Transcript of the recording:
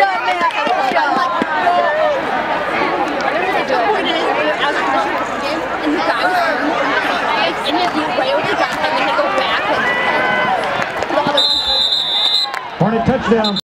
shot, man. Good shot. The point is, I was pushing the game, and the guy was like, and he railed the guy, and then he go back, and the other one. Hornet touchdown.